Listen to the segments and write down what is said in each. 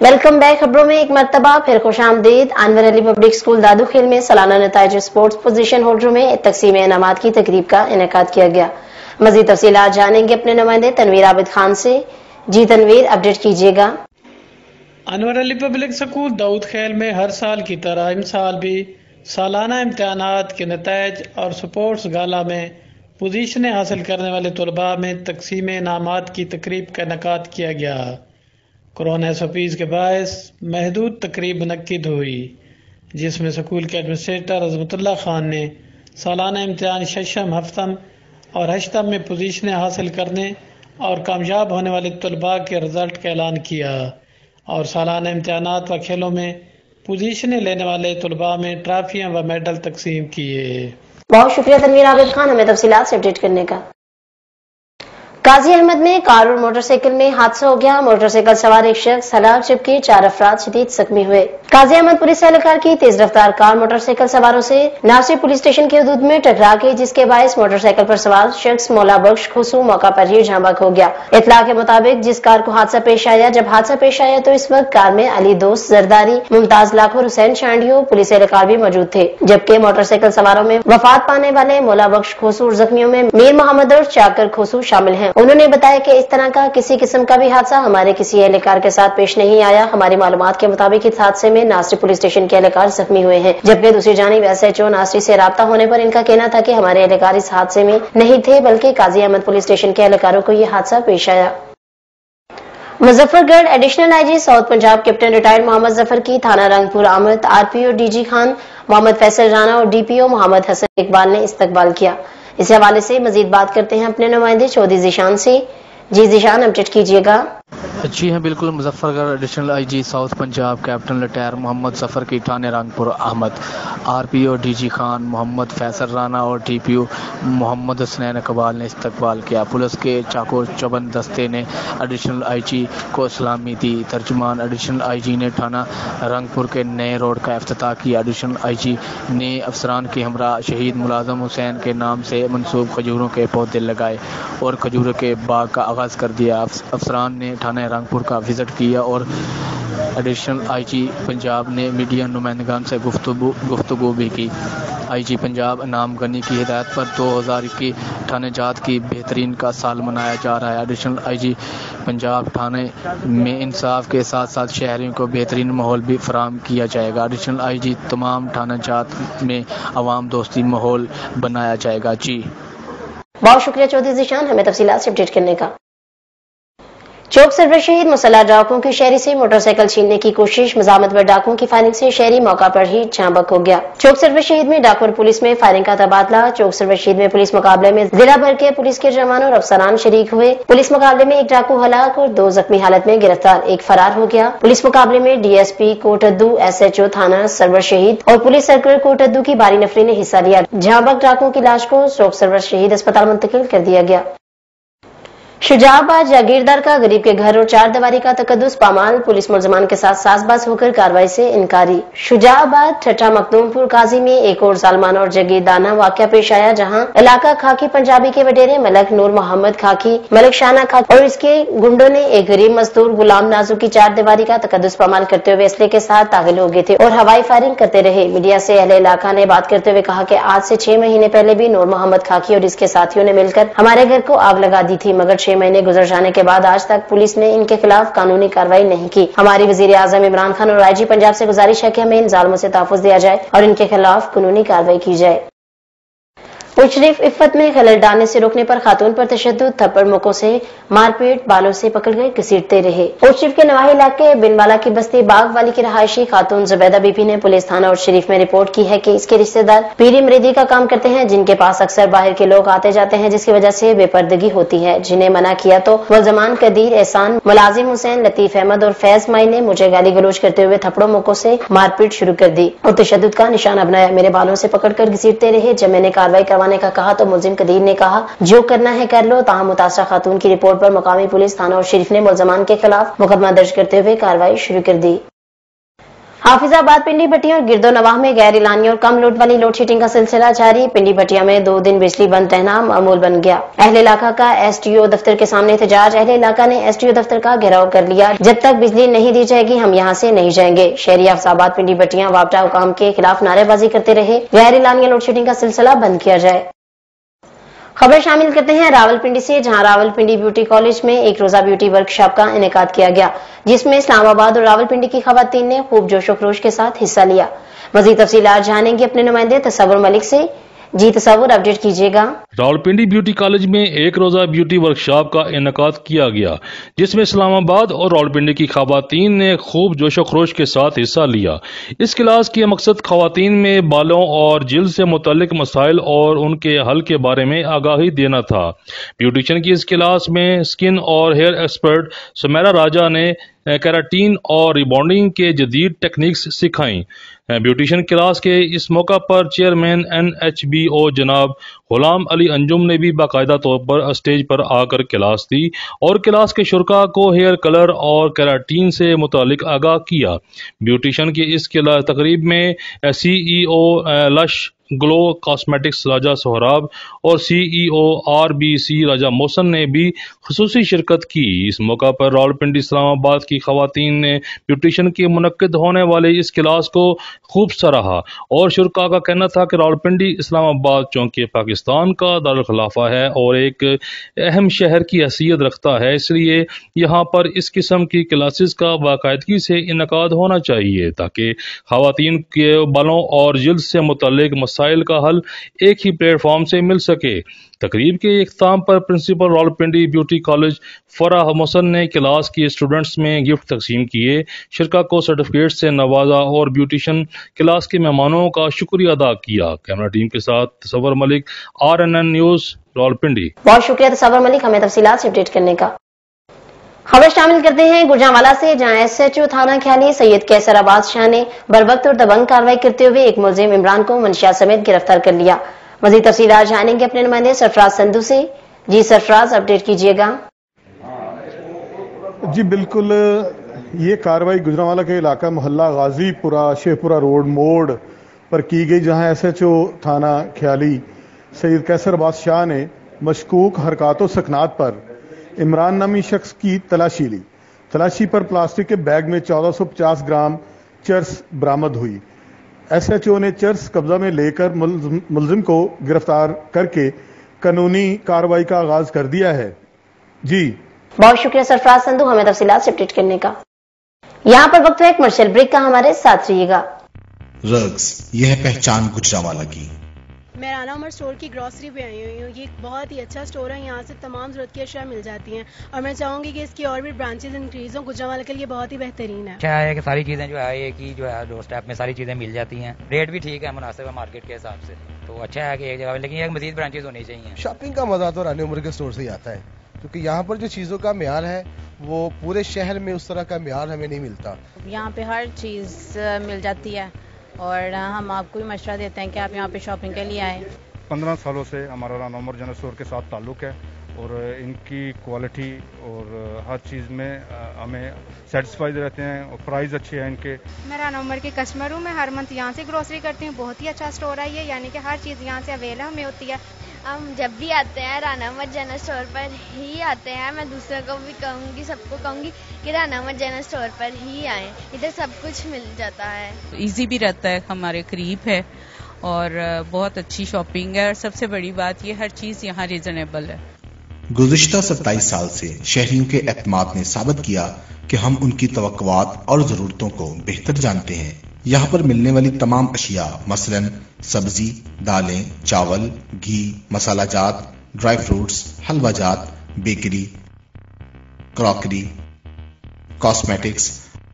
Welcome back. खबरों में एक मरतबा फिर खुश आमदीद। अनवर अली पब्लिक स्कूल दादूखेल में सालाना नताइज स्पोर्ट्स पोजीशन होल्डरों में तकसीम इनामात की तकरीब का इनेकाद किया गया। मजीद तफसीलात जानेंगे अपने नुमाइंदे तनवीर आबिद खान से। जी तनवीर, अपडेट कीजिएगा। अनवर अली पब्लिक स्कूल दाऊदखेल में हर साल की तरह इस साल भी सालाना इम्तिहानात के नताइज और स्पोर्ट्स गाला में पोजीशनें हासिल करने वाले तलबा में तकसीम इनामात की तकरीब का इनेकाद किया गया। कोरोना एसओपीज के बायस महदूद तकरीब मुनक्किद हुई, जिसमें स्कूल के एडमिनिस्ट्रेटर अजमतुल्लाह खान ने सालाना इम्तिहान शशम, हफ्तम और हश्तम में पोजीशनें हासिल करने और कामयाब होने वाले तलबा के रिजल्ट का ऐलान किया और सालाना इम्तिहानात व खेलों में पोजीशनें लेने वाले तलबा में ट्रॉफियां व मेडल तकसीम किए। बहुत शुक्रिया तनवीर आबिद खान, हमें तफसीलात से अपडेट करने का। गाजी अहमद में कार और मोटरसाइकिल में हादसा हो गया। मोटरसाइकिल सवार एक शख्स हलाक जबकि 4 अफराद शदीद जख्मी हुए। गाजी अहमद पुलिस एहलकार की तेज रफ्तार कार मोटरसाइकिल सवारों से नासिर पुलिस स्टेशन की हदूद में टकरा गई, जिसके बायस मोटरसाइकिल पर सवार शख्स मौला बख्श खुसू मौका पर ही झांबक हो गया। इतला के मुताबिक जिस कार को हादसा पेश आया तो इस वक्त कार में अली दोस्त जरदारी, मुमताज लाखोर, हुसैन शांडियो पुलिस एहलकार भी मौजूद थे, जबकि मोटरसाइकिल सवारों में वफात पाने वाले मौला बख्श खुसू और जख्मियों में मीर मोहम्मद और चाकर खुसू शामिल हैं। उन्होंने बताया कि इस तरह का किसी किस्म का भी हादसा हमारे किसी एहलकार के साथ पेश नहीं आया। हमारी मालूमात के मुताबिक इस हादसे में नासिर पुलिस स्टेशन के एहलकार जख्मी हुए हैं, जबकि दूसरी जानिब एसएचओ नासिर से राब्ता होने पर इनका कहना था कि हमारे एहलकार इस हादसे में नहीं थे, बल्कि गाजी अहमद पुलिस स्टेशन के एहलकारों को यह हादसा पेश आया। Muzaffargarh additional IG South Punjab captain retired Mohammad Zafar की थाना रंगपुर आमद आरपीओ डीजी खान मोहम्मद फैसल राना और डीपीओ मोहम्मद हसन इकबाल ने इस्तकबाल किया। इस हवाले से मजीद बात करते हैं अपने नुमाइंदे चौधरी जीशान से। जी जीशान, अपडेट कीजिएगा। जी हाँ, बिल्कुल। Muzaffargarh additional IG South Punjab captain retire Mohammad Zafar की थाने रंगपुर अहमद आरपीओ डीजी खान मोहम्मद फैसल राना और डीपीओ मोहम्मद हसन इकबाल ने इस्तकबाल किया। पुलिस के चाको चौबंद दस्ते ने एडिशनल आईजी को सलामी दी। तर्जुमान एडिशनल आईजी ने थाना रंगपुर के नए रोड का इफ्तिताह किया। एडिशनल आईजी ने अफसरान के हमरा शहीद मुलाजम हुसैन के नाम से मंसूब खजूरों के पौधे लगाए और खजूरों के बाग का आगाज़ कर दिया। अफसरान ने थाना रंगपुर का विजिट किया और एडिशनल आईजी पंजाब ने मीडिया नुमाइंदगान से गुफ्तगू भी की। आईजी पंजाब इनाम गनी की हिदायत पर 2021 थाने जात की बेहतरीन का साल मनाया जा रहा है। एडिशनल आईजी पंजाब थाने में इंसाफ के साथ साथ शहरियों को बेहतरीन माहौल भी फराहम किया जाएगा। एडिशनल आईजी तमाम थाना जात में अवाम दोस्ती माहौल बनाया जाएगा। जी बहुत शुक्रिया चौधरी जीशान, हमें तफसीलात से अपडेट करने का। चौक सरवर शहीद मुसल्लह डाकुओं की शहरी से मोटरसाइकिल छीनने की कोशिश, मजामत पर डाकुओं की फायरिंग से शहरी मौका पर ही झांबक हो गया। चौक सरवर शहीद में डाकू और पुलिस में फायरिंग का तबादला। चौक सरवर शहीद में पुलिस मुकाबले में जिला भर के पुलिस के जवान और अफसरान शरीक हुए। पुलिस मुकाबले में एक डाकू हलाक और 2 जख्मी हालत में गिरफ्तार, एक फरार हो गया। पुलिस मुकाबले में डीएसपी कोटद्दू, एसएचओ थाना सरवर शहीद और पुलिस सर्कल कोटद्दू की भारी नफरी ने हिस्सा लिया। झांबक डाकुओं की लाश को चौक सरवर शहीद अस्पताल मुंतकिल कर दिया गया। शुजाबाद जागीरदार का गरीब के घर और 4 दीवारी का तकद्दुस पामाल, पुलिस मुलजमान के साथ साजबाज होकर कार्रवाई से इनकारी। शुजाबाद ठट्टा मखदूमपुर काजी में एक और जालमाना और जागीरदाना वाकया पेश आया, जहां इलाका खाकी पंजाबी के वडेरे मलक नूर मोहम्मद खाकी, मलक शाना खाकी और इसके गुंडों ने एक गरीब मजदूर गुलाम नाजू की 4 दीवारी का तकद्दुस पामाल करते हुए असले के साथ दाखिल हो गए थे और हवाई फायरिंग करते रहे। मीडिया से अहले इलाका ने बात करते हुए कहा कि आज से 6 महीने पहले भी नूर मोहम्मद खाकी और इसके साथियों ने मिलकर हमारे घर को आग लगा दी थी, मगर 6 महीने गुजर जाने के बाद आज तक पुलिस ने इनके खिलाफ कानूनी कार्रवाई नहीं की। हमारी वजीर आजम इमरान खान और आईजी पंजाब से गुजारिश है कि हमें इन जालिमों से तहफ़्फ़ुज़ दिया जाए और इनके खिलाफ कानूनी कार्रवाई की जाए। शरीफ इफ्फत में खलल डालने से रोकने पर खातून पर तशद्दुद, थप्पड़ मुक्कों से मारपीट, बालों से पकड़कर घसीटते रहे। शरीफ के नवाही इलाके बिनवाला की बस्ती बाग वाली की रहायशी खातून जुबैदा बीबी ने पुलिस थाना और शरीफ में रिपोर्ट की है कि इसके रिश्तेदार पीरी मरीदी का काम करते हैं, जिनके पास अक्सर बाहर के लोग आते जाते हैं, जिसकी वजह से बेपर्दगी होती है। जिन्हें मना किया तो मुलजमान कदीर एहसान, मुलाजिम हुसैन, लतीफ अहमद और फैज माई ने मुझे गाली गलोच करते हुए थप्पड़ों मुक्कों से मारपीट शुरू कर दी और तशद्दुद का निशाना बनाया। मेरे बालों से पकड़कर घसीटते रहे। जब मैंने कार्रवाई करवाने का कहा तो मुलजिम कदीर ने कहा जो करना है कर लो। ताहम मुतासरा खातून की रिपोर्ट पर मकामी पुलिस थाना और शरीफ ने मुलजमान के खिलाफ मुकदमा दर्ज करते हुए कार्रवाई शुरू कर दी। हाफिजाबाद, पिंडी भट्टिया और गिरदो नवाह में गैर इलानी और कम लोड वाली लोड शेडिंग का सिलसिला जारी। पिंडी भट्टिया में 2 दिन बिजली बंद रहना मामूल बन गया। अहले इलाका का एसटीओ दफ्तर के सामने एहतजाज। अहले इलाका ने एसटीओ दफ्तर का घेराव कर लिया। जब तक बिजली नहीं दी जाएगी हम यहाँ से नहीं जाएंगे। शहरी हाफिजाबाद, पिंडी भट्टिया वापटा हुकाम के खिलाफ नारेबाजी करते रहे। गैर इलानी लोड शेडिंग का सिलसिला बंद किया जाए। खबर शामिल करते हैं रावलपिंडी से, जहां रावलपिंडी ब्यूटी कॉलेज में एक रोजा ब्यूटी वर्कशॉप का इनेकाद किया गया, जिसमें इस्लामाबाद और रावलपिंडी की खवातीन ने खूब जोशो खरोश के साथ हिस्सा लिया। मजीद तफसीलात जानेंगे अपने नुमाइंदे तसव्वुर मलिक से। जी तसव्वुर, अपडेट कीजिएगा। रावलपिंडी ब्यूटी कॉलेज में एक रोजा ब्यूटी वर्कशॉप का इनेकाद किया गया, जिसमें इस्लामाबाद और रावलपिंडी की खवातीन ने खूब जोशो खरोश के साथ हिस्सा लिया। इस क्लास का मकसद खवातीन में बालों और जिल्द से मुताल्लिक मसाइल और उनके हल के बारे में आगाही देना था। ब्यूटिशियन की इस क्लास में स्किन और हेयर एक्सपर्ट सुमेरा राजा ने केराटीन और रिबॉन्डिंग के जदीद टेक्निक्स सिखाई। ब्यूटिशियन क्लास के इस मौका पर चेयरमैन NHBO जनाब गुलाम अली अंजुम ने भी बाकायदा तौर पर स्टेज पर आकर क्लास दी और क्लास के शुरा को हेयर कलर और केराटीन से मुतालिक आगाह किया। ब्यूटिशियन की इस तकरीब में CEO lush glow cosmetics Raja Sohrab और CEO RBC राजा मोहसन ने भी खुसूसी शिरकत की। इस मौका पर रावलपिंडी इस्लामाबाद की खवातीन ने ब्यूटिशियन की मुनक्किद होने वाले इस क्लास को खूब सराहा और शुरा का कहना था कि रावलपिंडी इस्लामाबाद चूँकि पाकिस्तान का दारुल खिलाफा है और एक अहम शहर की हैसियत रखता है, इसलिए यहाँ पर इस किस्म की क्लासेस का बाकायदगी से इनकाद होना चाहिए ताकि खवातीन के बालों और जिल्द से मुतल्लिक मसाइल का हल एक ही प्लेटफॉर्म से मिल सके। तकरीब के इख्तिताम पर principal Rawalpindi beauty college Farah Mohsin ने क्लास की स्टूडेंट्स में गिफ्ट तकसीम किए, शिरका को सर्टिफिकेट से नवाजा और ब्यूटिशियन क्लास के मेहमानों का शुक्रिया अदा किया। कैमरा टीम के साथ तसव्वुर मलिक, RNN न्यूज, रावलपिंडी। बहुत शुक्रिया तसव्वुर मलिक हमें तफसीलात से अपडेट करने का। खबर शामिल करते हैं गुजरांवाला से, जहां SHO थाना ख्याली सैयद कैसर अब्बास शाह ने बरवक्त और दबंग कार्रवाई करते हुए एक मुलजिम इमरान को मंशियात समेत गिरफ्तार कर लिया। मजीद तफसीलात जानेंगे अपने नुमाइंदे सरफराज संधू से। जी सरफराज, अपडेट कीजिएगा। जी बिल्कुल, ये कार्रवाई गुजरांवाला के इलाका मोहल्ला गाजीपुरा शेखपुरा रोड मोड़ पर की गई, जहां SHO थाना ख्याली सैयद कैसर अब्बास शाह ने मशकूक हरकातों सकनात पर इमरान नामी शख्स की तलाशी ली। तलाशी पर प्लास्टिक के बैग में 1450 ग्राम चर्स बरामद हुई। SHO ने चर्स कब्जा में लेकर मुलजिम को गिरफ्तार करके कानूनी कार्रवाई का आगाज कर दिया है। जी बहुत शुक्रिया सरफराज संधू हमें तफसीलात से अपडेट करने का। यहाँ पर वक्त है एक कमर्शियल ब्रेक का, हमारे साथ रहिएगा। रग्स, यह पहचान गुजरांवाला की। मैं राना उमर स्टोर की ग्रॉसरी पे आई हुई हूँ। ये एक बहुत ही अच्छा स्टोर है, यहाँ से तमाम ज़रूरत की अशिया मिल जाती हैं और मैं चाहूँगी कि इसकी और भी ब्रांचेज इंक्रीज हों। गुजरांवाला के लिए बहुत ही बेहतरीन है। अच्छा है कि सारी चीज़ें जो है एक ही जो है डोर स्टेप में सारी चीज़ें मिल जाती हैं, रेट भी ठीक है, मुनासिब है मार्केट के हिसाब से, तो अच्छा है कि एक जगह, लेकिन एक मजीद ब्रांचेज होनी चाहिए। शॉपिंग का मजा तो राना उमर के स्टोर से ही आता है, क्योंकि यहाँ पर जो चीज़ों का म्यार है वो पूरे शहर में उस तरह का म्यार हमें नहीं मिलता। यहाँ पे हर चीज़ मिल जाती है और हम आपको भी मशवरा देते हैं कि आप यहाँ पे शॉपिंग के लिए आए। 15 सालों से हमारा राना उमर जनरल स्टोर के साथ ताल्लुक़ है और इनकी क्वालिटी और हर चीज़ में हमें सेटिस्फाइड रहते हैं और प्राइस अच्छे हैं इनके। मैं राना उमर के कस्टमर हूँ, मैं हर मंथ यहाँ से ग्रोसरी करती हूँ। बहुत ही अच्छा स्टोर है ये, यानी कि हर चीज़ यहाँ से अवेलेबल हमें होती है। हम जब भी आते हैं राना उमर जनरल स्टोर पर ही आते हैं। मैं दूसरों को भी कहूँगी, सबको कहूँगी कि राना उमर जनरल स्टोर पर ही आएँ, इधर सब कुछ मिल जाता है। इजी भी रहता है, हमारे करीब है और बहुत अच्छी शॉपिंग है और सबसे बड़ी बात ये हर चीज़ यहाँ रीजनेबल है। गुज़िश्ता 27 साल से शहरियों के एतमाद ने साबित किया कि हम उनकी तवक्कुआत और ज़रूरतों को बेहतर जानते हैं। यहाँ पर मिलने वाली तमाम अशिया मसलन सब्जी, दालें, चावल, घी, मसाला जात, ड्राई फ्रूट्स, हलवा जात, बेकरी, क्रॉकरी, कॉस्मेटिक्स,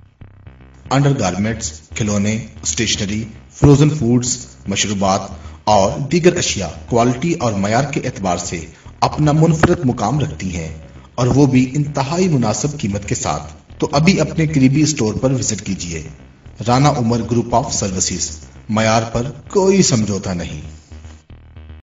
अंडरगारमेंट्स, खिलौने, स्टेशनरी, फ्रोजन फूड्स, मशरूबात और दीगर अशिया क्वालिटी और मयार के एतबार से अपना मुनफरद मुकाम रखती हैं और वो भी इंतहाई मुनासिब कीमत के साथ। तो अभी अपने करीबी स्टोर पर विजिट कीजिए। Rana Umar group of services, मयार पर कोई समझौता नहीं।